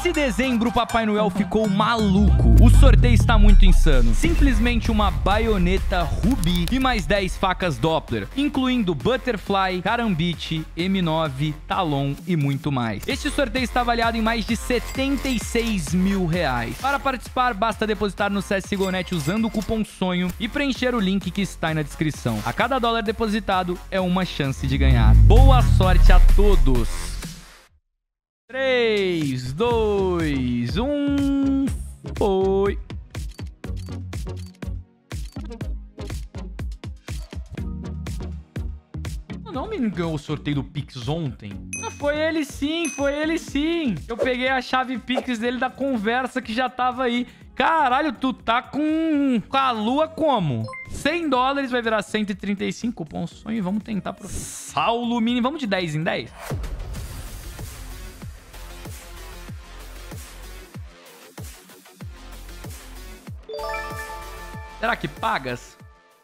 Esse dezembro o Papai Noel ficou maluco. O sorteio está muito insano. Simplesmente uma baioneta Ruby e mais 10 facas Doppler, incluindo Butterfly, Karambit, M9, Talon e muito mais. Este sorteio está avaliado em mais de 76 mil reais. Para participar, basta depositar no CSGO.net usando o cupom SONHO e preencher o link que está aí na descrição. A cada dólar depositado é uma chance de ganhar. Boa sorte a todos! 3, 2, 1, foi! Não, o menino ganhou o sorteio do Pix ontem. Foi ele sim, foi ele sim. Eu peguei a chave Pix dele da conversa que já tava aí. Caralho, tu tá com a lua como? 100 dólares vai virar 135. Cupom SONHO. Vamos tentar pro Saulo Mini. Vamos de 10 em 10? Será que pagas?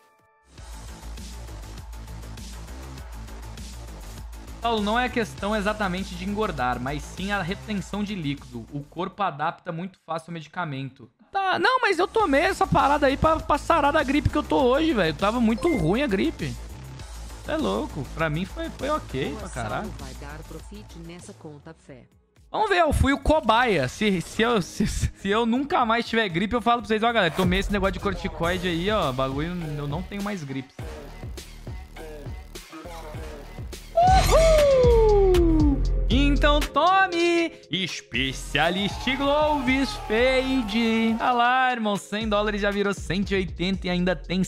Paulo, não é a questão exatamente de engordar, mas sim a retenção de líquido. O corpo adapta muito fácil ao medicamento. Tá, não, mas eu tomei essa parada aí pra sarar da gripe que eu tô hoje, velho. Tava muito ruim a gripe. Você é louco. Pra mim foi ok, pra caralho. Vai dar profit nessa conta, fé. Vamos ver, eu fui o cobaia. Se eu nunca mais tiver gripe, eu falo pra vocês, ó, galera, tomei esse negócio de corticoide aí, ó, bagulho, eu não tenho mais gripe. Uhul! Então tome Specialist Gloves Fade. Ah lá, irmão, 100 dólares já virou 180 e ainda tem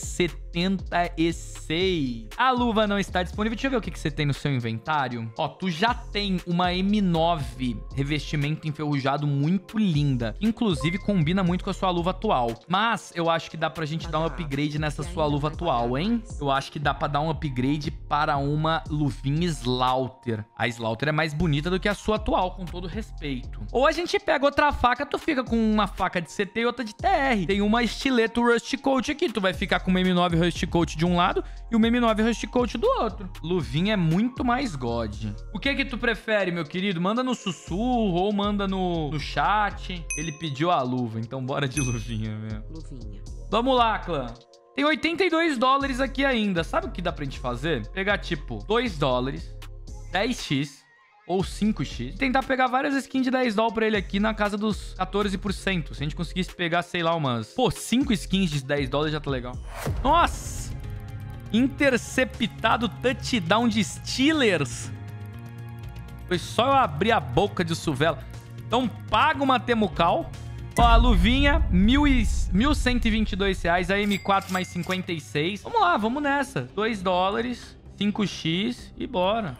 76. A luva não está disponível. Deixa eu ver o que você tem no seu inventário. Ó, tu já tem uma M9 revestimento enferrujado muito linda. Inclusive combina muito com a sua luva atual. Mas eu acho que dá pra gente dar um upgrade nessa sua luva atual, hein? Eu acho que dá pra dar um upgrade para uma luvinha Slaughter. A Slaughter é mais bonita do que a sua atual, com todo respeito. Ou a gente pega outra faca, tu fica com uma faca de CT e outra de TR. Tem uma estileto Rust Coat aqui. Tu vai ficar com uma M9 Rust Coat de um lado e uma M9 Rust Coat do outro. Luvinha é muito mais god. O que tu prefere, meu querido? Manda no sussurro ou manda no chat. Ele pediu a luva, então bora de luvinha mesmo. Luvinha. Vamos lá, clã. Tem 82 dólares aqui ainda. Sabe o que dá pra gente fazer? Pegar, tipo, 2 dólares, 10x ou 5x. E tentar pegar várias skins de 10 dólares pra ele aqui na casa dos 14%. Se a gente conseguisse pegar, sei lá, umas... Pô, 5 skins de 10 dólares já tá legal. Nossa! Interceptado touchdown de Steelers. Foi só eu abrir a boca de Suvela. Então paga uma Temucal. Ó, a luvinha, 1.122 reais. A M4 mais 56. Vamos lá, vamos nessa. 2 dólares, 5x e bora.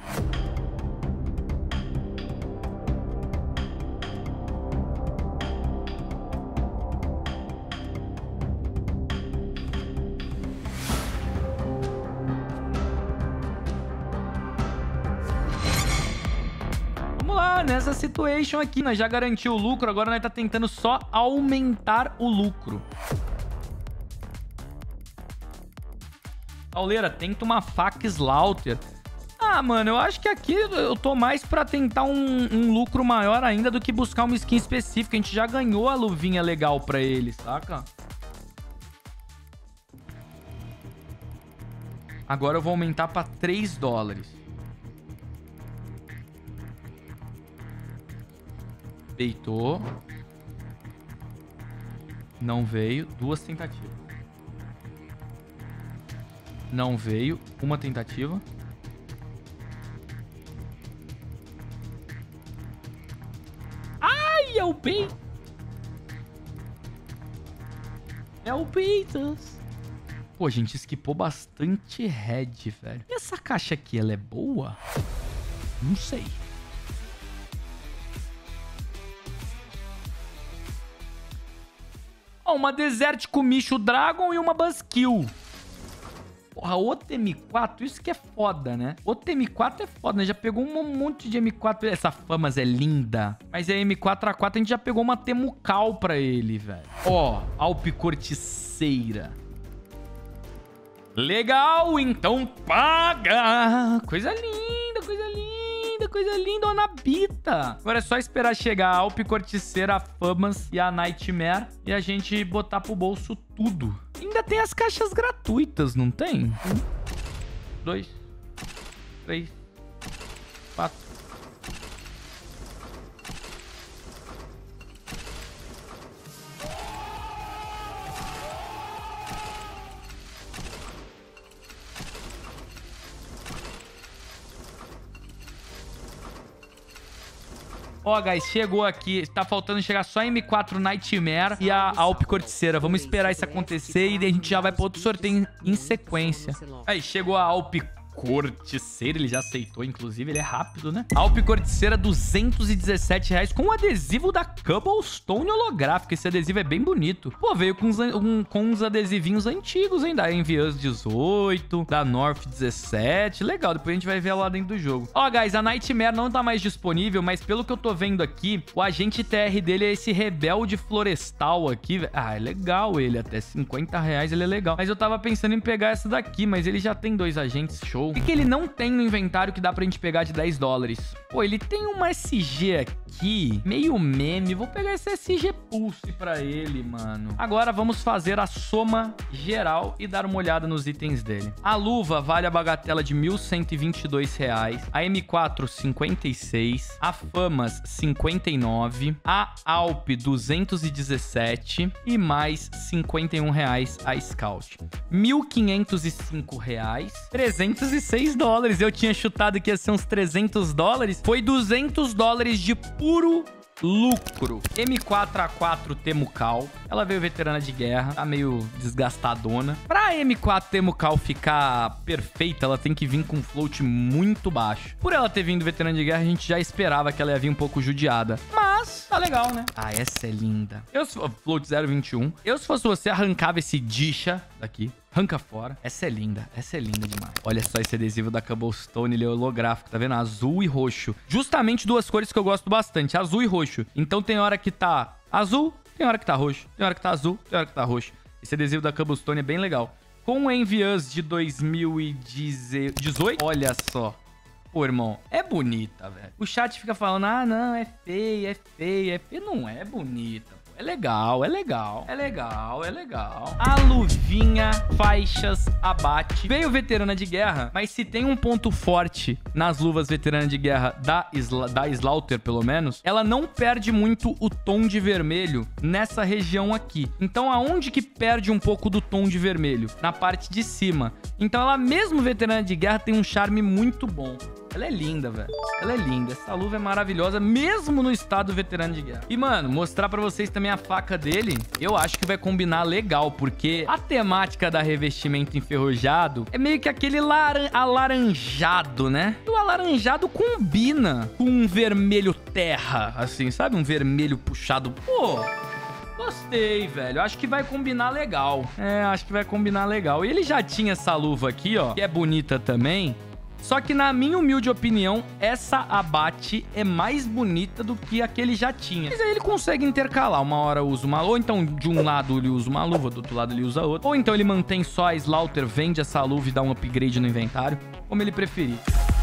Nessa situation aqui, nós já garantiu o lucro, agora nós tá tentando só aumentar o lucro. Pauleira, tenta uma faca Slaughter. Ah, mano, eu acho que aqui eu tô mais pra tentar um lucro maior ainda do que buscar uma skin específica. A gente já ganhou a luvinha legal pra ele, saca? Agora eu vou aumentar pra 3 dólares. Deitou. Não veio. 2 tentativas. Não veio. 1 tentativa. Ai, é o peito. É o peitos. Pô, a gente esquipou bastante head, velho. E essa caixa aqui, ela é boa? Não sei. Ó, uma Desértico Micho Dragon e uma Buzzkill. Porra, outra M4, isso que é foda, né? Outra M4 é foda, né? Já pegou um monte de M4. Essa Famas é linda. Mas a M4A4 a gente já pegou uma Temucal pra ele, velho. Ó, Alpe Corticeira. Legal, então paga. Coisa linda, coisa linda, coisa linda, ó, na Bita. Agora é só esperar chegar a Alp Corticeira, a Famas e a Nightmare e a gente botar pro bolso tudo. Ainda tem as caixas gratuitas, não tem? 1, 2, 3, 4. Ó, guys, chegou aqui. Tá faltando chegar só a M4 Nightmare e a Alp Corticeira. Vamos esperar isso acontecer e daí a gente já vai pra outro sorteio em sequência. Aí, chegou a Alp Corticeira, ele já aceitou, inclusive, ele é rápido, né? Alp Corticeira, R$217 com o adesivo da Cobblestone holográfico. Esse adesivo é bem bonito. Pô, veio com uns adesivinhos antigos, hein? Da Envious 18, da North 17. Legal, depois a gente vai ver lá dentro do jogo. Ó, guys, a Nightmare não tá mais disponível, mas pelo que eu tô vendo aqui, o agente TR dele é esse Rebelde Florestal aqui. Ah, é legal ele, até R$50 ele é legal. Mas eu tava pensando em pegar essa daqui, mas ele já tem 2 agentes, show. O que ele não tem no inventário que dá pra gente pegar de $10? Pô, ele tem uma SG aqui, meio meme. Vou pegar esse SG Pulse pra ele, mano. Agora vamos fazer a soma geral e dar uma olhada nos itens dele. A luva vale a bagatela de R$1.122. A M4, 56. A Famas, 59. A Alp, 217. E mais R$51 a Scout. R$1.505. $306. Eu tinha chutado que ia ser uns $300. Foi $200 de puro lucro. M4A4 Temucal. Ela veio veterana de guerra. Tá meio desgastadona. Pra M4 Temucal ficar perfeita, ela tem que vir com um float muito baixo. Por ela ter vindo veterana de guerra, a gente já esperava que ela ia vir um pouco judiada. Mas tá legal, né? Ah, essa é linda. Float 0.21. Eu, se fosse você, arrancava esse Disha daqui. Arranca fora. Essa é linda demais. Olha só esse adesivo da Cobblestone, ele é holográfico, tá vendo? Azul e roxo. Justamente 2 cores que eu gosto bastante, azul e roxo. Então tem hora que tá azul, tem hora que tá roxo. Tem hora que tá azul, tem hora que tá roxo. Esse adesivo da Cobblestone é bem legal. Com o Envious de 2018, olha só. Pô, irmão, é bonita, velho. O chat fica falando, ah, não, é feia, é feia, é feia. Não é bonita. É legal, é legal, é legal, é legal. A luvinha, faixas, abate. Veio veterana de guerra, mas se tem um ponto forte nas luvas veterana de guerra da Slaughter, pelo menos, ela não perde muito o tom de vermelho nessa região aqui. Então, aonde que perde um pouco do tom de vermelho? Na parte de cima. Então, ela mesmo veterana de guerra tem um charme muito bom. Ela é linda, velho. Ela é linda. Essa luva é maravilhosa, mesmo no estado veterano de guerra. E, mano, mostrar pra vocês também a faca dele, eu acho que vai combinar legal, porque a temática da revestimento enferrujado é meio que aquele alaranjado, né? E o alaranjado combina com um vermelho terra, assim, sabe? Um vermelho puxado. Pô... Gostei, velho. Acho que vai combinar legal. É, acho que vai combinar legal. E ele já tinha essa luva aqui, ó, que é bonita também. Só que, na minha humilde opinião, essa abate é mais bonita do que a que ele já tinha. Mas aí ele consegue intercalar. Uma hora usa uma... Ou então, de um lado ele usa uma luva, do outro lado ele usa outra. Ou então ele mantém só a Slaughter, vende essa luva e dá um upgrade no inventário. Como ele preferir.